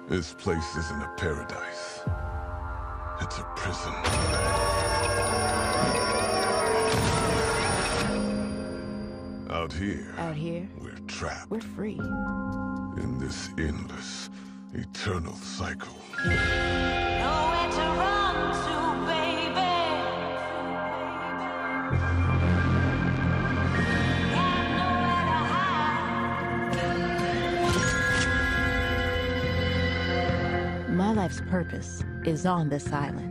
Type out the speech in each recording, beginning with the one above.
This place isn't a paradise. It's a prison. Out here, we're trapped. We're free. In this endless, eternal cycle. Nowhere to run to, baby. Got nowhere to hide. My life's purpose is on this island.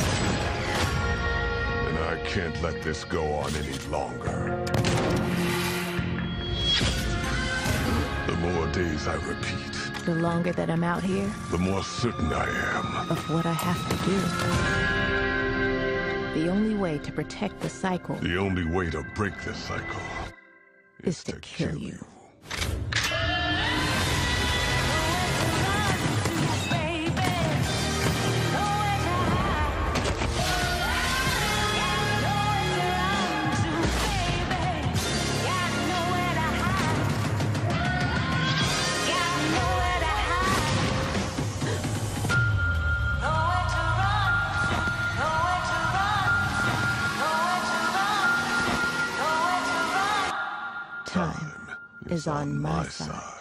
And I can't let this go on any longer. The more days I repeat, The longer that I'm out here, the more certain I am. of what I have to do. The only way to protect the cycle The only way to break this cycle is to kill you. Time is on my side.